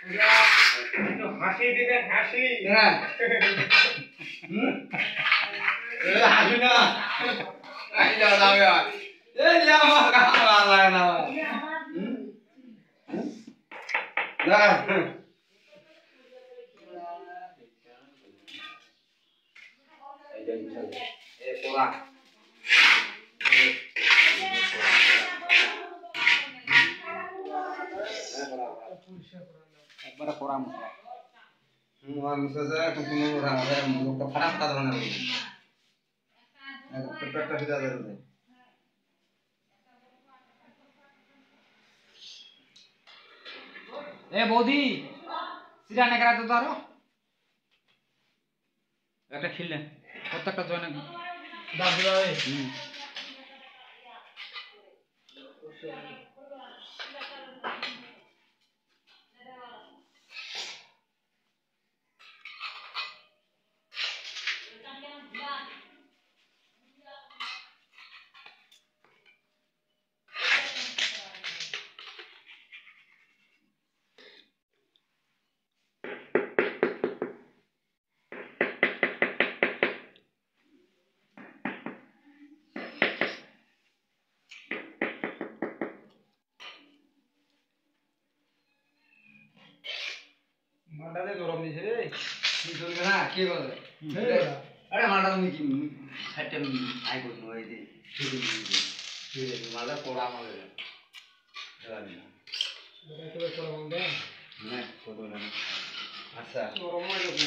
একটু হাসি দিবেন হাসি। হ্যাঁ হাসি না এই যাও যাবে এই যে আমার কাছে লাগে না না এই যে এই পোড়া একবারে পোড়া মশলা মানুষে কোনো লোকটা খারাপ কাজ হয় না পেটটা সিধা বেরোবে এ বৌদি সিরা নে করা তো তারো একটা খিললে প্রত্যেকটা জয়েন দাও দিবাবে মাটাতে গরম দিছে রে কি করবে না কি বলে আরে মাটা তুমি কি সাইডটা আই করছো এই যে ঠিক আছে মালা পোড়া মালে জানি না এটা তো গরম দে না কত না আচ্ছা গরম হয়ে যাবে।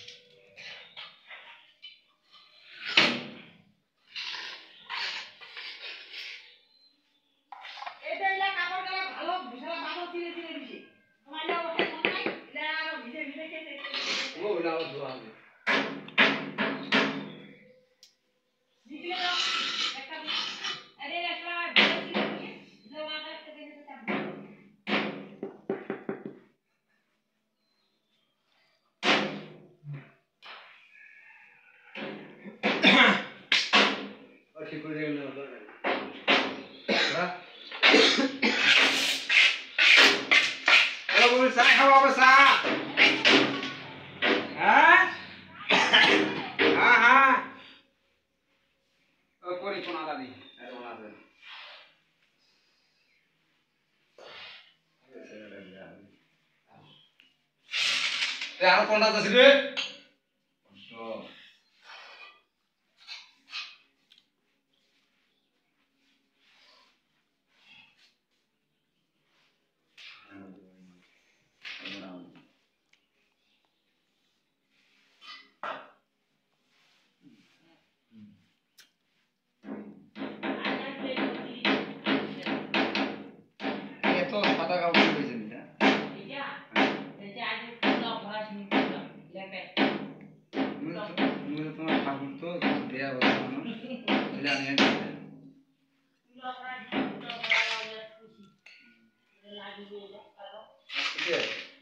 এটা ইলা কাপড় গলা ভালো বিশাল বাদল চিরে চিরে দিছে তোমাইলা ওঠে মন নাই ইলা আর ভিজে ভিজে খেতে ও লাও ধোয়া হবে দিলে দাও একটা আরে একটা ভিজে চিরে দিছে জমা করতে গেছে তো और ठीक हो जाएगा ना এ বৌদি চা খাওয়া হবে চা হ্যাঁ হ্যাঁ হ্যাঁ ও করি কোনা দাদি अरे वहां से यार कौन सा रे तो ये तो पता का उसी वजह से এটা এটা আজ পুরো অভ্যাস নি করলাম লেপে मुझे तुम्हारा ठाकुर तो दिया हुआ है ना जाने है পুরো অভ্যাস পুরো বড় খুশি লাগে যে কালো ठीक है